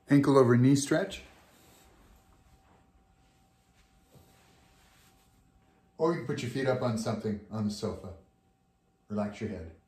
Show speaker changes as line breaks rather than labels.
Ankle over knee stretch. Or you can put your feet up on something on the sofa. Relax your head.